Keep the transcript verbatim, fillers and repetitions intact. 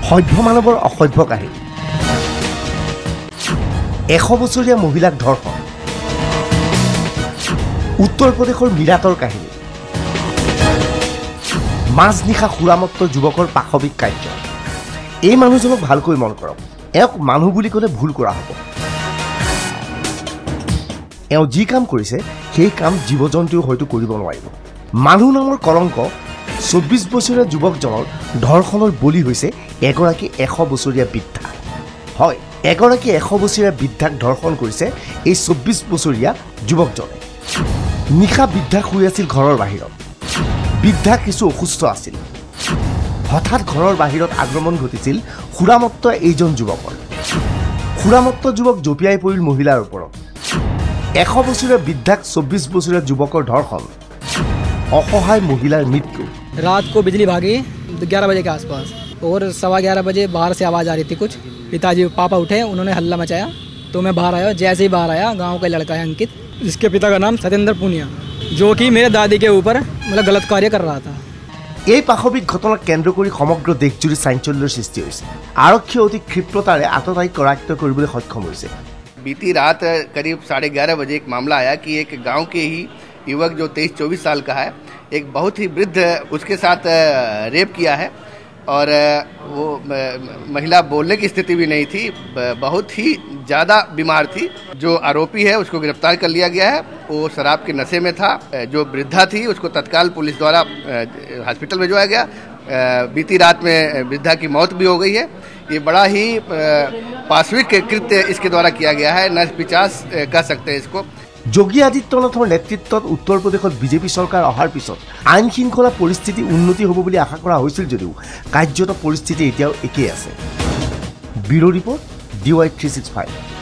সভ্য মানৱৰ অসভ্য কাহিনী এশ বছৰীয়া মহিলাক ধৰ্ষণ উত্তৰ প্ৰদেশৰ মিৰাটৰ কাহিনী মাছ নিশা সুৰামত্ত যুৱকৰ পাশবিক কাৰ্য এই মানুহজনক ভালকৈ মন কৰক এওক মানুহ বুলি ক'লে ভুল কৰা হ'ব এও যি কাম কৰিছে সেই কাম জীৱ জন্তুও হয়তো কৰিব নোৱাৰিব মানুহ নামৰ কলংক চৌব্বিছ বছৰীয়া যুৱকজনৰ ধৰ্ষণৰ বলি হৈছে এগৰাকী এশ বছৰীয়া বৃদ্ধা হয় এগৰাকী এশ বছৰীয়া বৃদ্ধাক ধৰ্ষণ কৰিছে এই চৌব্বিছ বছৰীয়া যুৱকজনে নিশা বৃদ্ধা শুই আছিল ঘৰৰ বাহিৰত বৃদ্ধা কিছু অসুস্থ আছিল হঠাৎ ঘৰৰ বাহিৰত আক্ৰমণ ঘটিছিল সুৰামত্ত এইজন যুৱকৰ সুৰামত্ত যুৱক জঁপিয়াই পৰিল মহিলাৰ ওপৰত এশ বছৰীয়া বৃদ্ধাক চৌব্বিছ বছৰীয়া যুৱকৰ ধৰ্ষণ অসহায় মহিলাৰ মৃত্যু रात को बिजली भागी ग्यारह बजे के आसपास और सवा ग्यारह बजे बाहर से आवाज़ आ रही थी कुछ पिताजी पापा उठे उन्होंने हल्ला मचाया तो मैं बाहर आया जैसे ही बाहर आया गांव का लड़का है अंकित जिसके पिता का नाम सत्येंद्र पुनिया जो कि मेरे दादी के ऊपर मतलब गलत कार्य कर रहा था এই পাশবিক ঘটনাক কেন্দ্ৰ কৰি সমগ্ৰ দেশজুৰি চাঞ্চল্যৰ সৃষ্টি হৈছে আৰক্ষী অতি ক্ষিপ্ৰতাৰে আততায়ী কৰায়ত্ব কৰিবলৈ সক্ষম হৈছে बीती रात करीब साढ़े ग्यारह बजे एक मामला आया कि एक गांव के ही युवक जो तेईस चौबीस साल का है एक बहुत ही वृद्ध उसके साथ रेप किया है और वो महिला बोलने की स्थिति भी नहीं थी बहुत ही ज़्यादा बीमार थी जो आरोपी है उसको गिरफ्तार कर लिया गया है वो शराब के नशे में था जो वृद्धा थी उसको तत्काल पुलिस द्वारा हॉस्पिटल भिजवाया गया बीती रात में वृद्धा की मौत भी हो गई है ये बड़ा ही पाशविक कृत्य इसके द्वारा किया गया है न पिचास कह सकते हैं इसको যোগী আদিত্যনাথৰ নেতৃত্বত উত্তৰ প্ৰদেশত বিজেপি চৰকাৰ অহাৰ পিছত আইন শৃংখলা পৰিস্থিতি উন্নতি হ'ব বুলি আশা কৰা হৈছিল যদিও কাৰ্যত পৰিস্থিতি এতিয়াও একেই আছে bureau report D Y three six five